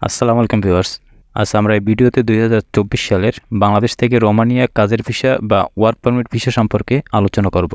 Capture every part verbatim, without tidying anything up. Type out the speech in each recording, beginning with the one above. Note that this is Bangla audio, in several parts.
আসসালামু আলাইকুম ভিউয়ার্স। আজ আমরা এই ভিডিওতে দুই হাজার চব্বিশ সালের বাংলাদেশ থেকে রোমানিয়া কাজের ভিসা বা ওয়ার্ক পারমিট ভিসা সম্পর্কে আলোচনা করব।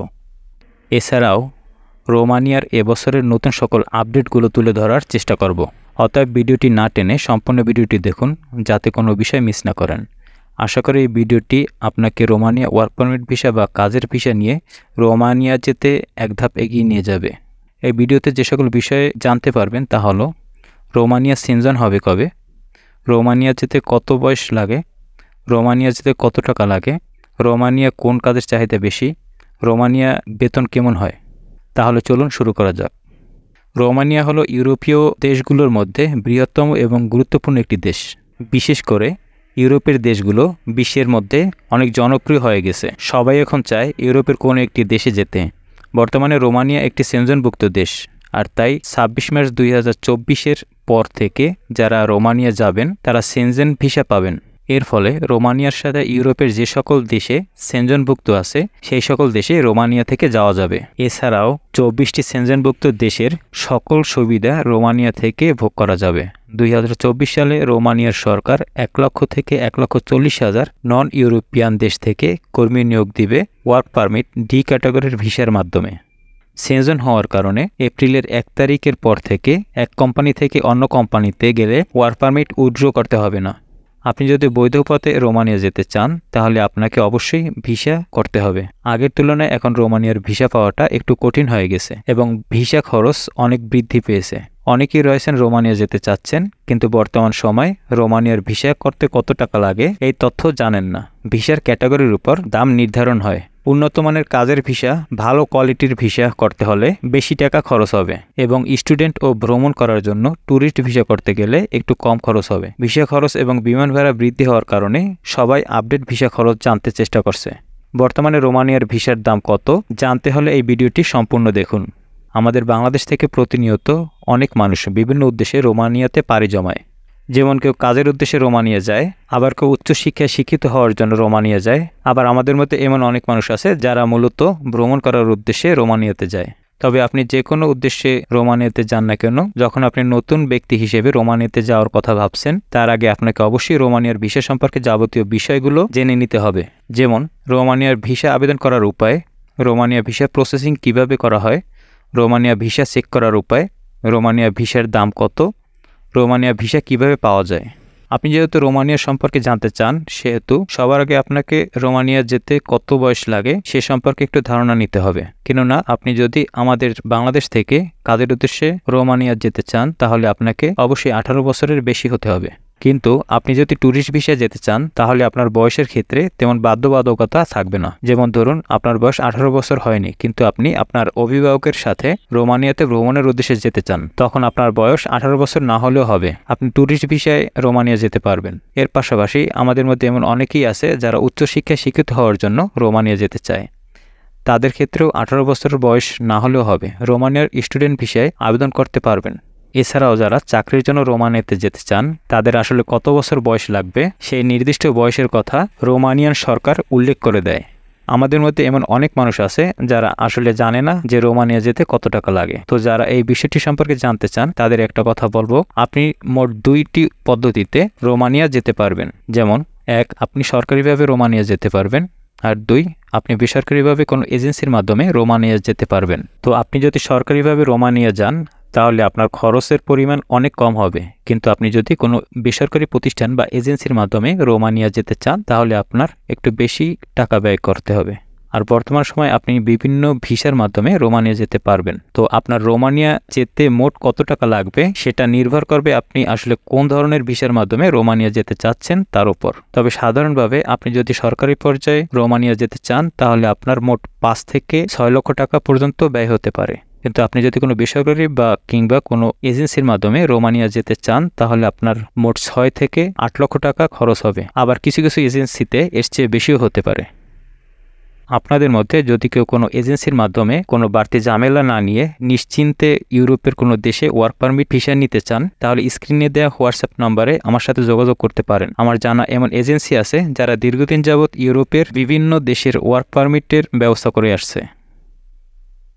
এছাড়াও রোমানিয়ার এবছরের নতুন সকল আপডেটগুলো তুলে ধরার চেষ্টা করব। অতএব ভিডিওটি না টেনে সম্পূর্ণ ভিডিওটি দেখুন, যাতে কোনো বিষয় মিস না করেন। আশা করি এই ভিডিওটি আপনাকে রোমানিয়া ওয়ার্ক পারমিট ভিসা বা কাজের ভিসা নিয়ে রোমানিয়া যেতে এক ধাপ এগিয়ে নিয়ে যাবে। এই ভিডিওতে যে সকল বিষয়ে জানতে পারবেন তা হলো: রোমানিয়া সেনজন হবে কবে, রোমানিয়া যেতে কত বয়স লাগে, রোমানিয়া যেতে কত টাকা লাগে, রোমানিয়া কোন কাজের চাহিদা বেশি, রোমানিয়া বেতন কেমন হয়। তাহলে চলুন শুরু করা যাক। রোমানিয়া হলো ইউরোপীয় দেশগুলোর মধ্যে বৃহত্তম এবং গুরুত্বপূর্ণ একটি দেশ। বিশেষ করে ইউরোপের দেশগুলো বিশ্বের মধ্যে অনেক জনপ্রিয় হয়ে গেছে। সবাই এখন চায় ইউরোপের কোনো একটি দেশে যেতে। বর্তমানে রোমানিয়া একটি সেনজনভুক্ত দেশ, আর তাই ছাব্বিশ মার্চ দুই হাজার চব্বিশের পর থেকে যারা রোমানিয়া যাবেন তারা সেনজেন ভিসা পাবেন। এর ফলে রোমানিয়ার সাথে ইউরোপের যে সকল দেশে সেনজনভুক্ত আছে সেই সকল দেশে রোমানিয়া থেকে যাওয়া যাবে। এছাড়াও চব্বিশটি সেনজনভুক্ত দেশের সকল সুবিধা রোমানিয়া থেকে ভোগ করা যাবে। দুই হাজার চব্বিশ সালে রোমানিয়ার সরকার এক লক্ষ থেকে এক লক্ষ চল্লিশ হাজার নন ইউরোপিয়ান দেশ থেকে কর্মী নিয়োগ দিবে ওয়ার্ক পারমিট ডি ক্যাটাগরির ভিসার মাধ্যমে। সেনজন হওয়ার কারণে এপ্রিলের এক তারিখের পর থেকে এক কোম্পানি থেকে অন্য কোম্পানিতে গেলে ওয়ার্ক পারমিট উইথড্র করতে হবে না। আপনি যদি বৈধ পথে রোমানিয়া যেতে চান তাহলে আপনাকে অবশ্যই ভিসা করতে হবে। আগের তুলনায় এখন রোমানিয়ার ভিসা পাওয়াটা একটু কঠিন হয়ে গেছে এবং ভিসা খরচ অনেক বৃদ্ধি পেয়েছে। অনেকেই রয়েছেন রোমানিয়া যেতে চাচ্ছেন, কিন্তু বর্তমান সময় রোমানিয়ার ভিসা করতে কত টাকা লাগে এই তথ্য জানেন না। ভিসার ক্যাটাগরির উপর দাম নির্ধারণ হয়। উন্নত মানের কাজের ভিসা, ভালো কোয়ালিটির ভিসা করতে হলে বেশি টাকা খরচ হবে এবং স্টুডেন্ট ও ভ্রমণ করার জন্য ট্যুরিস্ট ভিসা করতে গেলে একটু কম খরচ হবে। ভিসা খরচ এবং বিমান ভাড়া বৃদ্ধি হওয়ার কারণে সবাই আপডেট ভিসা খরচ জানতে চেষ্টা করছে। বর্তমানে রোমানিয়ার ভিসার দাম কত জানতে হলে এই ভিডিওটি সম্পূর্ণ দেখুন। আমাদের বাংলাদেশ থেকে প্রতিনিয়ত অনেক মানুষ বিভিন্ন উদ্দেশ্যে রোমানিয়াতে পাড়ি জমায়। যেমন কেউ কাজের উদ্দেশ্যে রোমানিয়া যায়, আবার কেউ উচ্চশিক্ষায় শিক্ষিত হওয়ার জন্য রোমানিয়া যায়, আবার আমাদের মধ্যে এমন অনেক মানুষ আছে যারা মূলত ভ্রমণ করার উদ্দেশ্যে রোমানিয়াতে যায়। তবে আপনি যে কোনো উদ্দেশ্যে রোমানিয়াতে যান না কেন, যখন আপনি নতুন ব্যক্তি হিসেবে রোমানিয়াতে যাওয়ার কথা ভাবছেন তার আগে আপনাকে অবশ্যই রোমানিয়ার ভিসা সম্পর্কে যাবতীয় বিষয়গুলো জেনে নিতে হবে। যেমন রোমানিয়ার ভিসা আবেদন করার উপায়, রোমানিয়া ভিসা প্রসেসিং কিভাবে করা হয়, রোমানিয়া ভিসা চেক করার উপায়, রোমানিয়া ভিসার দাম কত, রোমানিয়া ভিসা কিভাবে পাওয়া যায়। আপনি যেহেতু রোমানিয়া সম্পর্কে জানতে চান সেহেতু সবার আগে আপনাকে রোমানিয়া যেতে কত বয়স লাগে সে সম্পর্কে একটু ধারণা নিতে হবে। কেননা আপনি যদি আমাদের বাংলাদেশ থেকে কাজের উদ্দেশ্যে রোমানিয়া যেতে চান তাহলে আপনাকে অবশ্যই আঠারো বছরের বেশি হতে হবে। কিন্তু আপনি যদি ট্যুরিস্ট ভিসা যেতে চান তাহলে আপনার বয়সের ক্ষেত্রে তেমন বাধ্যবাধকতা থাকবে না। যেমন ধরুন আপনার বয়স আঠারো বছর হয়নি, কিন্তু আপনি আপনার অভিভাবকের সাথে রোমানিয়াতে ভ্রমণের উদ্দেশ্যে যেতে চান, তখন আপনার বয়স আঠারো বছর না হলেও হবে, আপনি ট্যুরিস্ট ভিসায় রোমানিয়া যেতে পারবেন। এর পাশাপাশি আমাদের মধ্যে এমন অনেকেই আছে যারা উচ্চশিক্ষায় শিক্ষিত হওয়ার জন্য রোমানিয়া যেতে চায়। তাদের ক্ষেত্রেও আঠারো বছরের বয়স না হলেও হবে, রোমানিয়ার স্টুডেন্ট ভিসায় আবেদন করতে পারবেন। এছাড়াও যারা চাকরির জন্য রোমানিয়াতে যেতে চান তাদের আসলে কত বছর বয়স লাগবে সেই নির্দিষ্ট বয়সের কথা রোমানিয়ান সরকার উল্লেখ করে দেয়। আমাদের মধ্যে এমন অনেক মানুষ আছে যারা আসলে জানে না যে রোমানিয়া যেতে কত টাকা লাগে। তো যারা এই বিষয়টি সম্পর্কে জানতে চান তাদের একটা কথা বলবো, আপনি মোট দুইটি পদ্ধতিতে রোমানিয়া যেতে পারবেন। যেমন এক, আপনি সরকারিভাবে রোমানিয়া যেতে পারবেন, আর দুই, আপনি বেসরকারিভাবে কোনো এজেন্সির মাধ্যমে রোমানিয়া যেতে পারবেন। তো আপনি যদি সরকারিভাবে রোমানিয়া যান তাহলে আপনার খরচের পরিমাণ অনেক কম হবে, কিন্তু আপনি যদি কোনো বেসরকারি প্রতিষ্ঠান বা এজেন্সির মাধ্যমে রোমানিয়া যেতে চান তাহলে আপনার একটু বেশি টাকা ব্যয় করতে হবে। আর বর্তমান সময় আপনি বিভিন্ন ভিসার মাধ্যমে রোমানিয়া যেতে পারবেন। তো আপনার রোমানিয়া যেতে মোট কত টাকা লাগবে সেটা নির্ভর করবে আপনি আসলে কোন ধরনের ভিসার মাধ্যমে রোমানিয়া যেতে চাচ্ছেন তার উপর। তবে সাধারণভাবে আপনি যদি সরকারি পর্যায়ে রোমানিয়া যেতে চান তাহলে আপনার মোট পাঁচ থেকে ছয় লক্ষ টাকা পর্যন্ত ব্যয় হতে পারে। কিন্তু আপনি যদি কোনো বেসরকারি বা কিংবা কোনো এজেন্সির মাধ্যমে রোমানিয়া যেতে চান তাহলে আপনার মোট ছয় থেকে আট লক্ষ টাকা খরচ হবে। আবার কিছু কিছু এজেন্সিতে এর চেয়ে বেশিও হতে পারে। আপনাদের মধ্যে যদি কেউ কোনো এজেন্সির মাধ্যমে কোনো বাড়তি ঝামেলা না নিয়ে নিশ্চিন্তে ইউরোপের কোনো দেশে ওয়ার্ক পারমিট ভিসা নিতে চান তাহলে স্ক্রিনে দেওয়া হোয়াটসঅ্যাপ নম্বরে আমার সাথে যোগাযোগ করতে পারেন। আমার জানা এমন এজেন্সি আছে যারা দীর্ঘদিন যাবৎ ইউরোপের বিভিন্ন দেশের ওয়ার্ক পারমিটের ব্যবস্থা করে আসছে।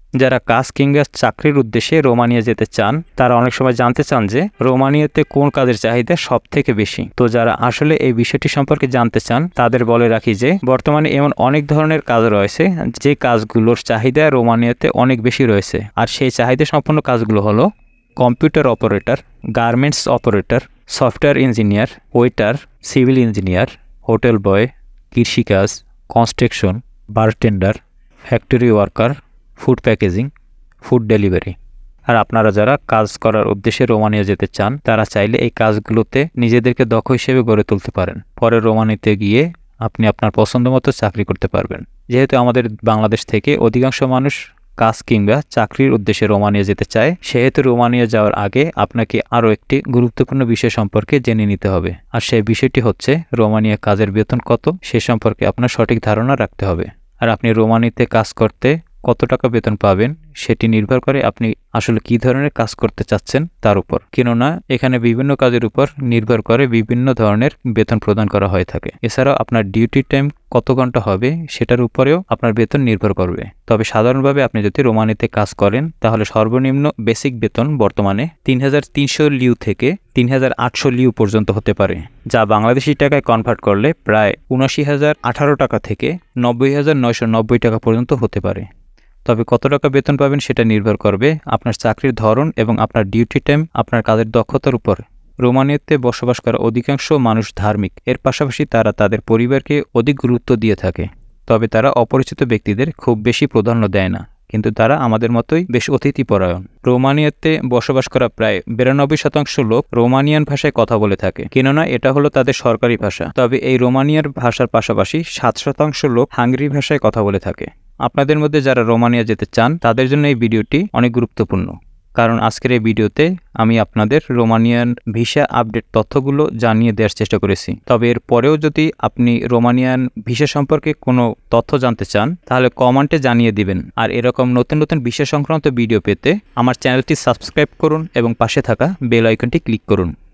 যারা কাজ কিংবা চাকরির উদ্দেশ্যে রোমানিয়া যেতে চান তারা অনেক সময় জানতে চান যে রোমানিয়াতে কোন কাজের চাহিদা সব থেকে বেশি। তো যারা আসলে এই বিষয়টি সম্পর্কে জানতে চান তাদের বলে রাখি যে বর্তমানে এমন অনেক ধরনের কাজ রয়েছে যে কাজগুলোর চাহিদা রোমানিয়াতে অনেক বেশি রয়েছে। আর সেই চাহিদা সম্পন্ন কাজগুলো হলো computer operator, garments operator, software engineer, waiter, civil engineer, hotel boy, কৃষিকাজ, construction, bartender, factory worker, food packaging, food delivery. আর আপনারা যারা কাজ করার উদ্দেশ্যে রোমানিয়া যেতে চান তারা চাইলে এই কাজগুলোতে নিজেদেরকে দক্ষ হিসেবে গড়ে তুলতে পারেন। পরে রোমানিয়াতে গিয়ে আপনি আপনার পছন্দ মতো চাকরি করতে পারবেন। যেহেতু আমাদের বাংলাদেশ থেকে অধিকাংশ মানুষ কাজ কিংবা চাকরির উদ্দেশ্যে রোমানিয়া যেতে চায়, সেহেতু রোমানিয়া যাওয়ার আগে আপনাকে আরও একটি গুরুত্বপূর্ণ বিষয় সম্পর্কে জেনে নিতে হবে। আর সেই বিষয়টি হচ্ছে রোমানিয়া কাজের বেতন কত সে সম্পর্কে আপনার সঠিক ধারণা রাখতে হবে। আর আপনি রোমানিয়াতে কাজ করতে কত টাকা বেতন পাবেন সেটি নির্ভর করে আপনি আসলে কী ধরনের কাজ করতে চাচ্ছেন তার উপর। কেননা এখানে বিভিন্ন কাজের উপর নির্ভর করে বিভিন্ন ধরনের বেতন প্রদান করা হয়ে থাকে। এছাড়াও আপনার ডিউটি টাইম কত ঘন্টা হবে সেটার উপরেও আপনার বেতন নির্ভর করবে। তবে সাধারণভাবে আপনি যদি রোমানিয়াতে কাজ করেন তাহলে সর্বনিম্ন বেসিক বেতন বর্তমানে তিন হাজার তিনশো লিউ থেকে তিন হাজার আটশো লিউ পর্যন্ত হতে পারে, যা বাংলাদেশি টাকায় কনভার্ট করলে প্রায় উনআশি হাজার আঠারো টাকা থেকে নব্বই হাজার নয়শো নব্বই টাকা পর্যন্ত হতে পারে। তবে কত টাকা বেতন পাবেন সেটা নির্ভর করবে আপনার চাকরির ধরন এবং আপনার ডিউটি টাইম, আপনার কাজের দক্ষতার উপর। রোমানিয়াতে বসবাস করা অধিকাংশ মানুষ ধার্মিক, এর পাশাপাশি তারা তাদের পরিবারকে অধিক গুরুত্ব দিয়ে থাকে। তবে তারা অপরিচিত ব্যক্তিদের খুব বেশি প্রাধান্য দেয় না, কিন্তু তারা আমাদের মতোই বেশ অতিথিপরায়ণ। রোমানিয়াতে বসবাস করা প্রায় বিরানব্বই শতাংশ লোক রোমানিয়ান ভাষায় কথা বলে থাকে, কেননা এটা হলো তাদের সরকারি ভাষা। তবে এই রোমানিয়ার ভাষার পাশাপাশি সাত শতাংশ লোক হাঙ্গেরি ভাষায় কথা বলে থাকে। আপনাদের মধ্যে যারা রোমানিয়া যেতে চান তাদের জন্য এই ভিডিওটি অনেক গুরুত্বপূর্ণ, কারণ আজকের এই ভিডিওতে আমি আপনাদের রোমানিয়ান ভিসা আপডেট তথ্যগুলো জানিয়ে দেওয়ার চেষ্টা করেছি। তবে এর পরেও যদি আপনি রোমানিয়ান ভিসা সম্পর্কে কোনো তথ্য জানতে চান তাহলে কমেন্টে জানিয়ে দিবেন। আর এরকম নতুন নতুন ভিসা সংক্রান্ত ভিডিও পেতে আমার চ্যানেলটি সাবস্ক্রাইব করুন এবং পাশে থাকা বেল আইকনটি ক্লিক করুন।